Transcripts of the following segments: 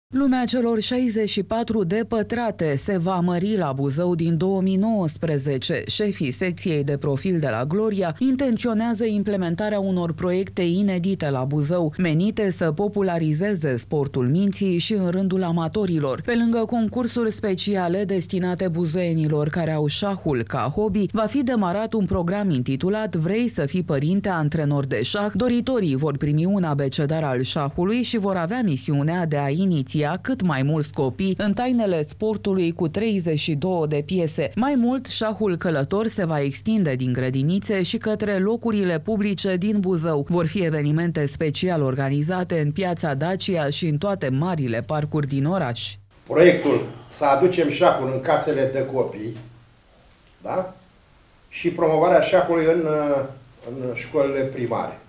Lumea celor 64 de pătrate se va mări la Buzău din 2019. Șefii secției de profil de la Gloria intenționează implementarea unor proiecte inedite la Buzău, menite să popularizeze sportul minții și în rândul amatorilor. Pe lângă concursuri speciale destinate buzoienilor care au șahul ca hobby, va fi demarat un program intitulat Vrei să fii părinte antrenor de șah? Doritorii vor primi un abecedar al șahului și vor avea misiunea de a iniția cât mai mulți copii în tainele sportului cu 32 de piese. Mai mult, șahul călător se va extinde din grădinițe și către locurile publice din Buzău. Vor fi evenimente special organizate în piața Dacia și în toate marile parcuri din oraș. Proiectul să aducem șahul în casele de copii, da? Și promovarea șahului în școlile primare.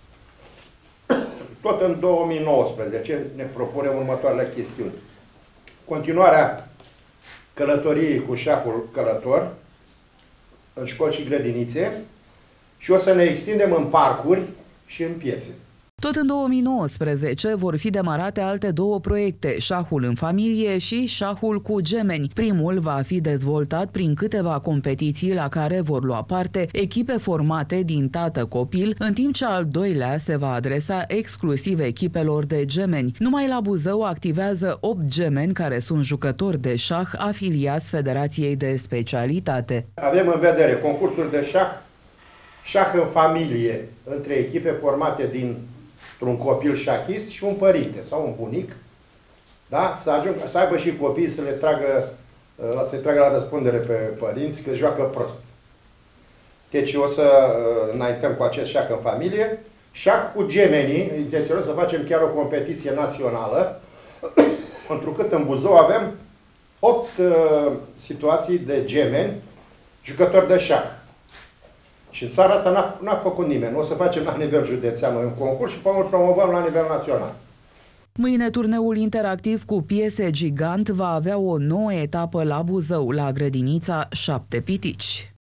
Tot în 2019 ne propunem următoarele chestiuni. Continuarea călătoriei cu șahul călător în școli și grădinițe și o să ne extindem în parcuri și în piețe. Tot în 2019 vor fi demarate alte două proiecte, șahul în familie și șahul cu gemeni. Primul va fi dezvoltat prin câteva competiții la care vor lua parte echipe formate din tată-copil, în timp ce al doilea se va adresa exclusiv echipelor de gemeni. Numai la Buzău activează 8 gemeni care sunt jucători de șah afiliați Federației de Specialitate. Avem în vedere concursuri de șah în familie, între echipe formate un copil șahist și un părinte sau un bunic, da? Să aibă și copiii să să-i tragă la răspundere pe părinți că joacă prost. Deci o să înaintăm cu acest șah în familie. Șah cu gemenii, intenționăm să facem chiar o competiție națională, întrucât în Buzău avem 8 situații de gemeni, jucători de șah. Și în țara asta n-a făcut nimeni. O să facem la nivel județean un concurs și pe urmă promovăm la nivel național. Mâine turneul interactiv cu piese gigant va avea o nouă etapă la Buzău, la grădinița 7 Pitici.